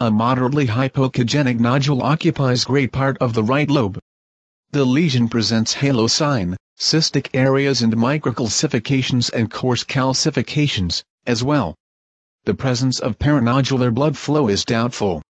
A moderately hypoechogenic nodule occupies great part of the right lobe. The lesion presents halo sign, cystic areas and microcalcifications and coarse calcifications, as well. The presence of perinodular blood flow is doubtful.